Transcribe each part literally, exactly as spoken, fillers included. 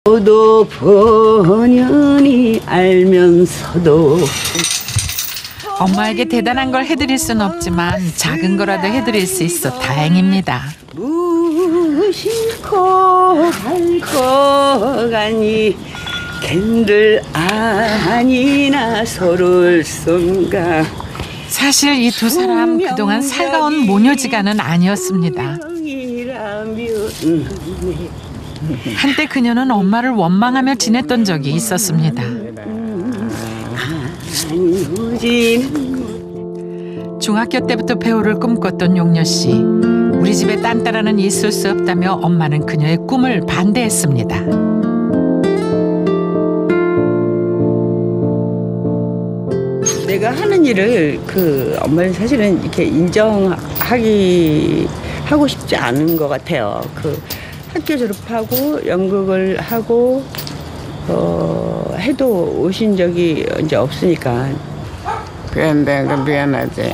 저도 번연히 알면서도 엄마에게 대단한 걸 해드릴 순 없지만 작은 거라도 해드릴 수 있어 다행입니다. 무심코 갈 거가니 캔들 아니나 서로를 쏜가. 사실 이 두 사람 그동안 살가운 모녀지간은 아니었습니다. 한때 그녀는 엄마를 원망하며 지냈던 적이 있었습니다. 중학교 때부터 배우를 꿈꿨던 용녀 씨. 우리 집에 딴 딸아는 있을 수 없다며 엄마는 그녀의 꿈을 반대했습니다. 내가 하는 일을 그 엄마는 사실은 이렇게 인정하기 하고 싶지 않은 것 같아요. 그 학교 졸업하고 연극을 하고 어, 해도 오신 적이 이제 없으니까. 그런데 그 미안하지.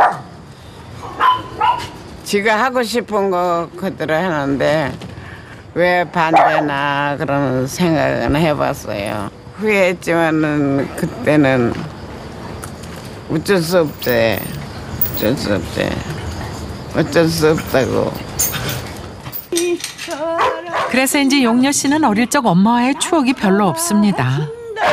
지가 하고 싶은 거 그대로 하는데 왜 반대나 그런 생각은 해봤어요. 후회했지만은 그때는 어쩔 수 없대. 어쩔 수 없대. 어쩔 수 없다고. 그래서인지 용녀 씨는 어릴 적 엄마와의 추억이 별로 없습니다.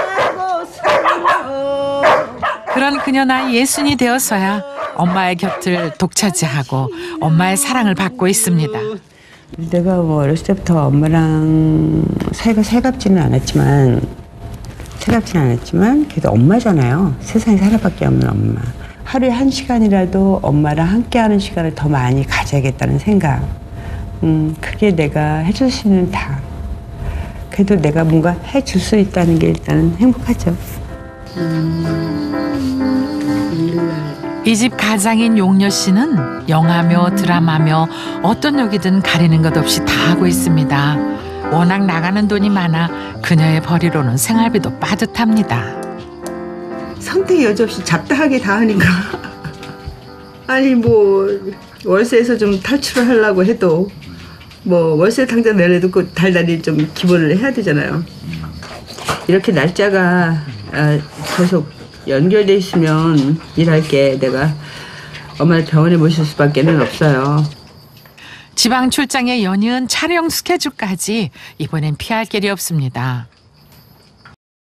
그런 그녀 나이 예순이 되어서야 엄마의 곁을 독차지하고 엄마의 사랑을 받고 있습니다. 내가 뭐 어렸을 때부터 엄마랑 사이가 살갑지는 않았지만 살갑지는 않았지만 그래도 엄마잖아요. 세상에 하나밖에 없는 엄마. 하루에 한 시간이라도 엄마랑 함께하는 시간을 더 많이 가져야겠다는 생각. 음, 그게 내가 해줄 수 있는 다. 그래도 내가 뭔가 해줄 수 있다는 게 일단은 행복하죠. 이 집 가장인 용녀 씨는 영화며 드라마며 어떤 역이든 가리는 것 없이 다 하고 있습니다. 워낙 나가는 돈이 많아 그녀의 벌이로는 생활비도 빠듯합니다. 선택이 여지없이 잡다하게 다 하니까. 아니 뭐 월세에서 좀 탈출을 하려고 해도 뭐 월세 당장 내려도 그 달달이 좀 기본을 해야 되잖아요. 이렇게 날짜가 아, 계속 연결돼 있으면 일할 게 내가 엄마를 병원에 모실 수밖에는 없어요. 지방 출장에 연이은 촬영 스케줄까지 이번엔 피할 길이 없습니다.